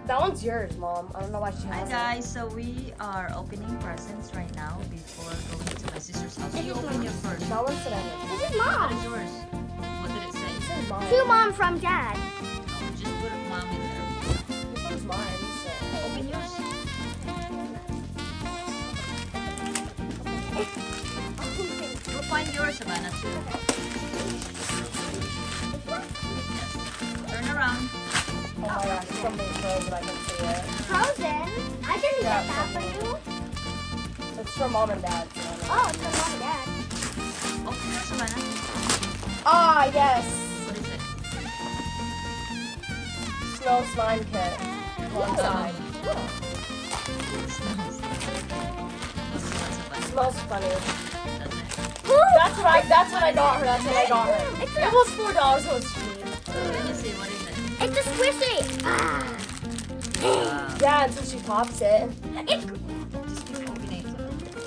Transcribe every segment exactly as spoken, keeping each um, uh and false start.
That one's yours, Mom. I don't know why she Hi has guys, so we are opening presents right now before going to my sister's house. You open your first. it. That one's today. This is What is mom. yours? What did it say? This is mine. To mom from dad. Oh, just put mom in there. This one's mine. So. Open yours. We'll find yours, Savannah, too. Yes. Turn around. Oh my gosh, something frozen. I can see it. Frozen? I didn't Yeah, get that for you. It's from Mom and Dad. So. Oh, it's from mom and dad. Open yours, Savannah. Ah, yes. What is it? Snow slime kit. One side. Smells. What's this one, Savannah? Smells funny. Doesn't it? That's what I. That's what I got her. That's what I got her. It's It was four dollars. So it's cheap. Let me see, what is it? It's a squishy. Ah. Wow. Yeah, until she pops it. It's, Just keep opening it.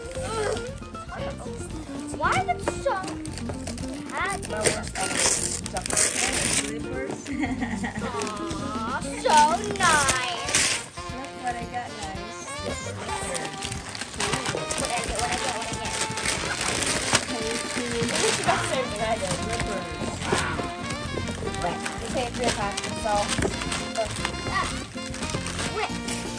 why is it so bad? My worst ever. Slippers. Aw, so nice. Look what I got, guys. Slippers. What I get, what I get, what I get. She got the same thing I did. Okay, three packs. So. Ah. Wait.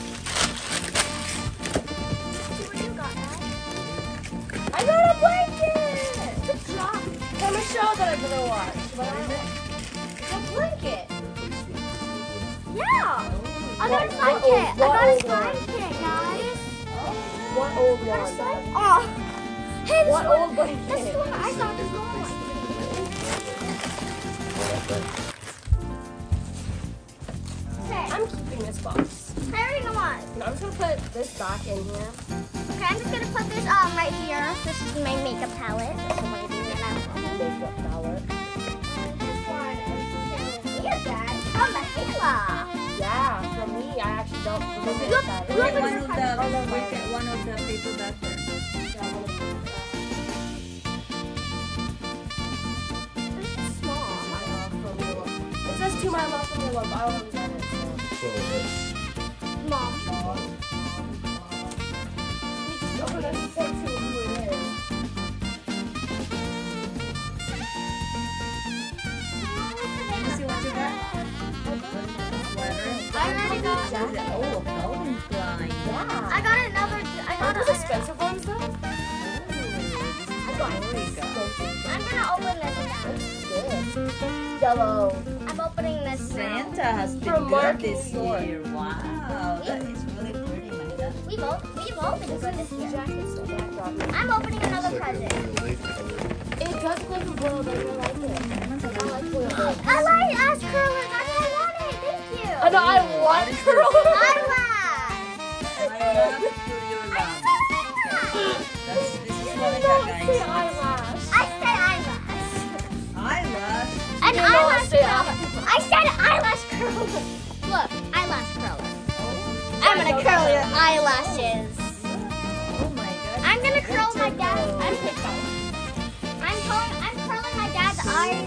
What you got, Dad? I got a blanket! Good job. From a show that I really watched. What is it? A blanket. Yeah. I got a What- slime what kit. old- I what got a old slime one? kit, guys. What old Got a one? slime. Oh. Hey, this What one. old blanket? This is one I thought this one. Okay. I'm keeping this box. I already know what. And I'm just gonna put this back in here. Okay, I'm just gonna put this um right here. This is my makeup palette. This is one of these right now. Makeup palette. This one is here, Dad. From the Hela. Yeah, for me, I actually don't remember You what have- that you is. have One of the, Oh, no, we get one of the people back there. This is small. It says to my love from your love. I don't know what that is. So it's Mom. So. Oh, that's so true who it is. Let me see what you got. Sweater. I already got. Oh, Calvin Klein. Yeah. I got another. I got Aren't those a, expensive ones though? I got I'm gonna open this again. This. Yellow. I'm opening this now. Santa has been From good Mark this New York. year. Wow, that is really pretty, Amanda. We've, op- we've opened good this year. Jackets that Jack got me. I'm opening another like a, present. a late color. It does look like a blue, but I don't like it. I like blue. I like ass curler. That's what I wanted. Thank you. I know, I want curl. Eyelash. I love to your I love. said That's, this is what I Don't got, say guys. eyelash. I said eyelash. Eyelash. An You know, eyelash say curler. I said eyelash curler. Look, eyelash curler. I'm gonna don't curl know. your eyelashes. Oh my god. I'm gonna curl my dad. I'm I'm curling. I'm curling my dad's eyes.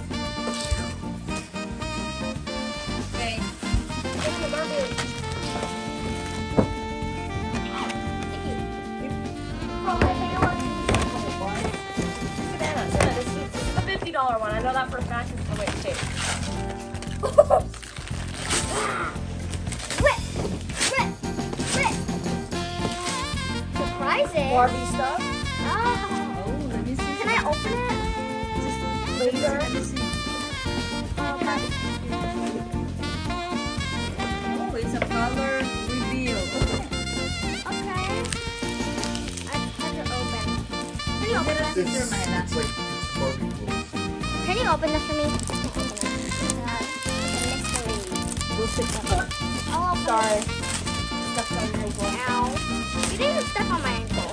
Okay. Savannah, Savannah, this is this is the fifty dollar one. I know that for a fact. It's the way it tastes. Rip, rip, rip. Surprises. Barbie stuff. Oh. Oh, let me see. Can I open it? Later. Let me see. Oh, it's a color reveal. Okay. I have to open. Can you open It's, this? Picture, Myla. it's like it's Barbie clothes. Can you open this for me? Uh, it's a mystery. We'll sit down. Oh, I'm Sorry. Stuff's on your ankle. Ow. You didn't even step on my ankle.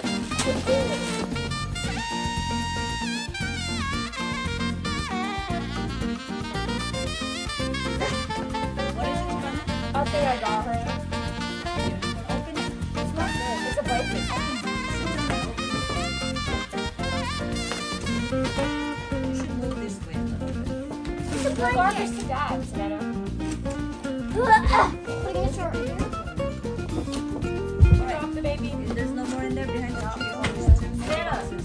What is it, Savannah? I think I got her. Open it. It's not good. It's a blanket. You should move this way a little bit. It's a Well, Barbie's blanket. to dad, Savannah. Look. Putting it short. Drop the baby. There's no more in there behind the tree. Oh, there's two more Santa. boxes.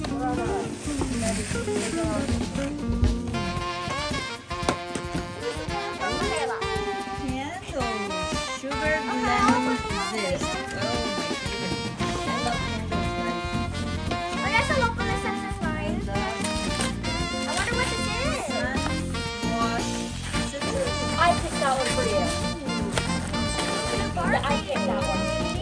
Candles. Sugar lemon zest. Oh, my favorite. I love candles, guys. I guess I'll open this since it's mine. And, uh, I wonder what this is. sun wash scissors. I picked that one for you. Yeah, I picked that one.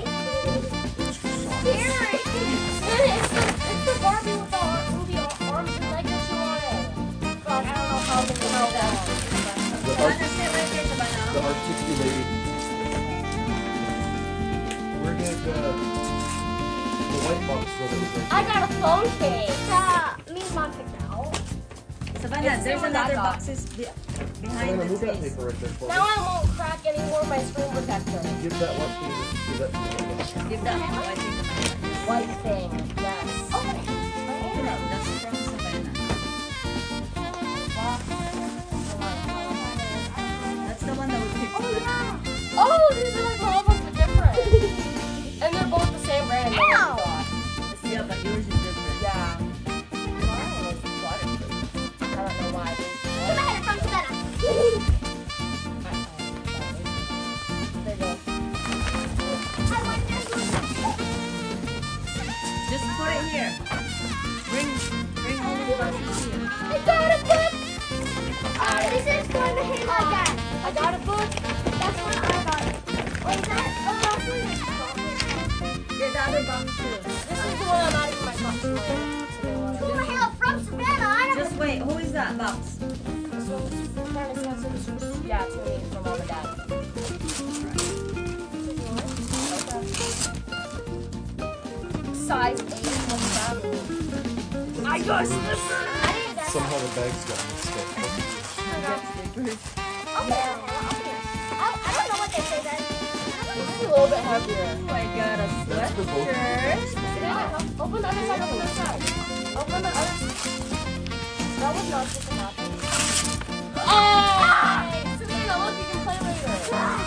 Scary. It's the, it's the Barbie with the ar- movie ar- arms and legs that you wanted. God, I don't know how to how that. The, Savannah, art, sit right there, Savannah. the articulated. Where did uh, the white box go that was right I got a phone case. Uh, me and mom picked it out. Savannah, It's the there's one I another got. boxes be- there? behind Savannah, the move that trees. paper right there for Now me. I won't crack any more of my screen protector. Give that white thing. Give that to me. Give that one. I think White thing, yes. Open it. open up. That's from Savannah. That's the one that we picked. Oh, yeah. Oh, these are like all of them are different. And they're both the same brand. Ow. Yeah, but yours is different. Yeah. Mine was waterproof. I don't know why. Come ahead from Savannah. There you go. I wonder Just put it here. Bring, bring all the boxes here. I got a book. Oh, this is for the Halo again. I got a book. That's what I got. Wait, is that? Oh, that's what it's Get the other box too. This is the one I'm adding to my costume. For the Halo from Savannah. I never. Just wait. Who is that box? This one's kind of sensitive. Yeah, it's me from mom and dad. Size eight. What's that mean? I guess this is. I didn't guess. Somehow the bags got mixed up. Okay. I, I don't know what they say then. This is a little bit heavier. Oh, I got a That's for both of you. Yeah, open the other side, open the other side. Open the other side. That was not supposed to happen. Oh! Savannah, look, you can play later. Huh?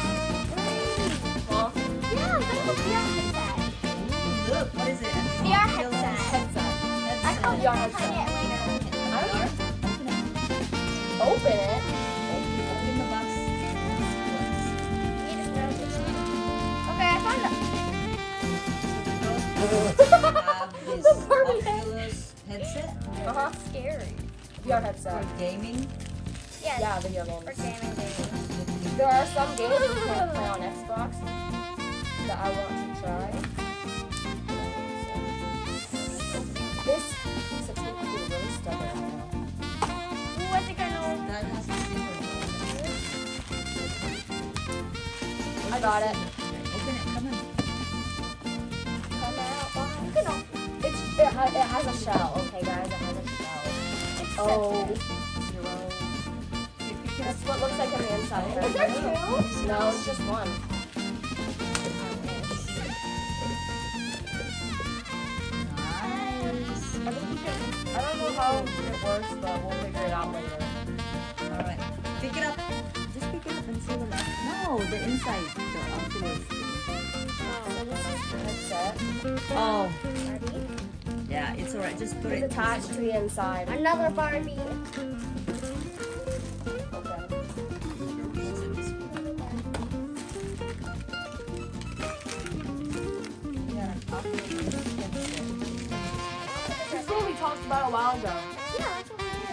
Yeah, that's a V R headset. Look, what is it? V R headset. Headset. I call V you R play headset. it later. I don't know. Open it. Open the box. You just know it's okay, I found it. Have this The Barbie Oculus headset Uh-huh. Scary. V R headset. for gaming. Yes. Yeah, video For games. gaming games. There are some games you can't play on Xbox that I want to try. This piece of tape is really stubborn now. Ooh, I think I know. That has a zipper. I got it. Open it. Come on. Come out. You can open It's, it, ha- it has a shell. Okay, guys, it has a shell. it. Oh, zero. You pick it up. That's what looks like on the inside. Is there two? No, it's just one. Nice. I think you can. I don't know how it works, but we'll figure it out later. All right. Pick it up. Just pick it up and see what it is. No, the inside. The Oculus. So this is the headset. Oh, Barbie. yeah. It's alright. Just put It's it. attached to the inside. Another Barbie. Okay. Yeah. Oculus headset. This is what we talked about a while ago. Yeah, that's what we did.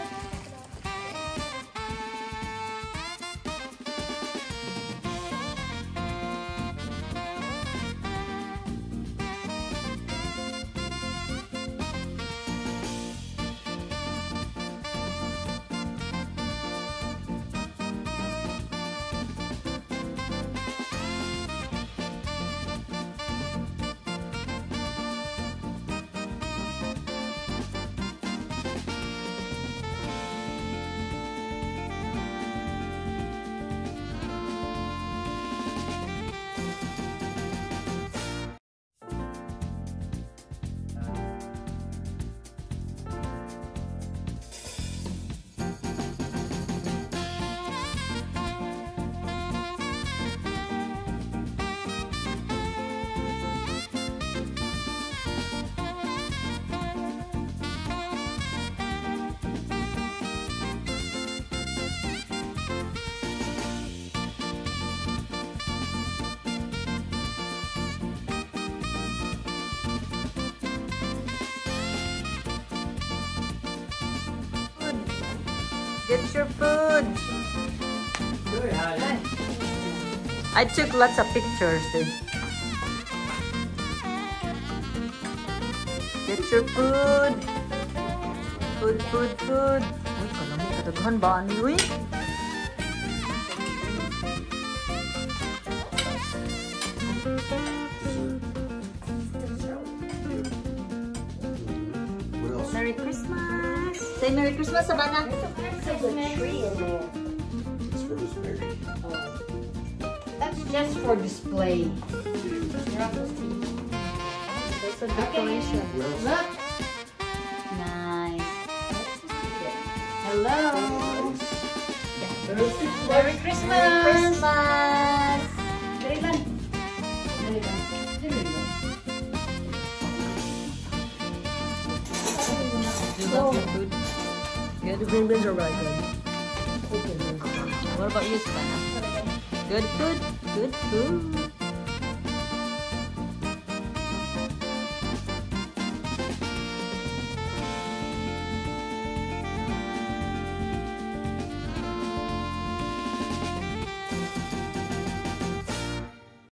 Get your food. Good, honey. I took lots of pictures. Eh. Get your food. Food, food, food. Uy, kalamit ka daghan ba ani, uy? What else? Merry Christmas. Say Merry Christmas, Savannah. There's a tree in there. It's for this baby. That's just for display. It's a decoration. What else? Look. Nice. Hello. Nice. Merry Christmas. Merry Christmas. Dali lang. Dali lang. Dali lang. You love your food? Yeah, the green beans are really good. What about you, Savannah? Good food? Good food.